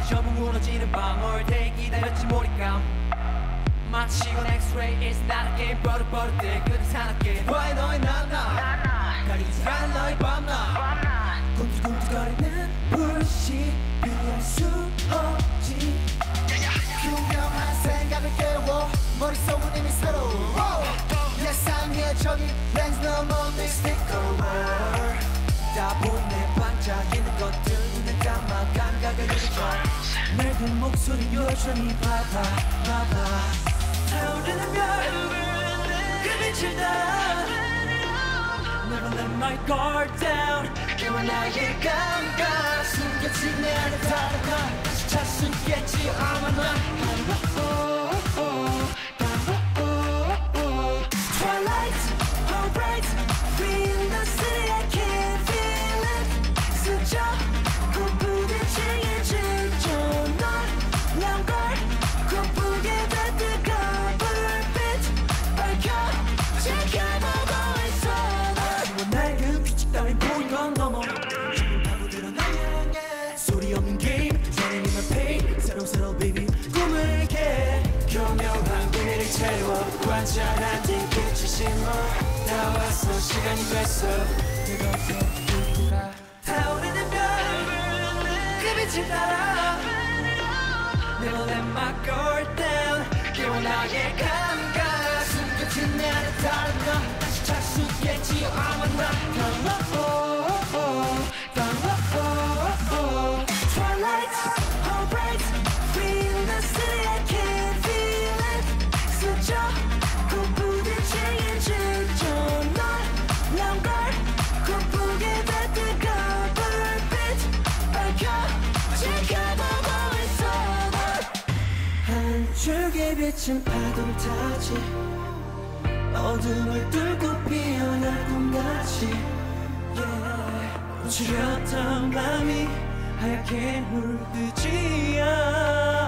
전부 무너지는 방울 대기 기다렸지 몰입감 마치 이건 엑스레이 It's not a game 버릇버릇해 끝은 산악계 너의 너의 나나 가리지 않은 너의 밤나 꿈틀꿈틀거리는 불씨 피할 수 없지 투명한 생각을 깨워 머릿속은 이미 새로워 예상해 저기 렌즈 넘어 내 스티커 다 보내 반짝이는 것들 눈에 감아 감각을 잃어줘 늙은 목소리 여전히 봐봐 타오르는 별 그 빛을 따라 Never let my guard down 깨워 나의 감각 숨겨진 내 안에 다가가 다시 찾을 수 있겠지 아마 넌 Twilight, all bright Feel the city, I can feel it 스쳐 굿부딪히게 질죠 널 냥걸 고프게 다 뜨거운 불빛 밝혀 지켜보고 있어 너 낡은 규칙 따윈 보인 건 넘어 지금 파고들어 날 향해 소리 없는 게임 Running in my pain 새로운 baby 꿈을 깨 교묘한 비밀을 채워 관찰한 뒤 빛이 심어 나왔어 시간이 됐어 뜨겁게 불들아 타오르는 별그 빛을 따라 Never let my guard down 깨워 나의 감각 숨겨진 내 안에 다른 너 다시 찾을 수 있겠지 아마 난 Twilight, all bright Feel the city, I can feel it 스쳐 굿부딪히게 질죠 널 냥걸 고프게 다 뜨거운 불빛 밝혀 지켜보고 있어 한 줄기 빛은 파도를 타지 어둠을 뚫고 피어날 꿈같이 yeah. 지렸던 맘이 하얗게 물들지 않아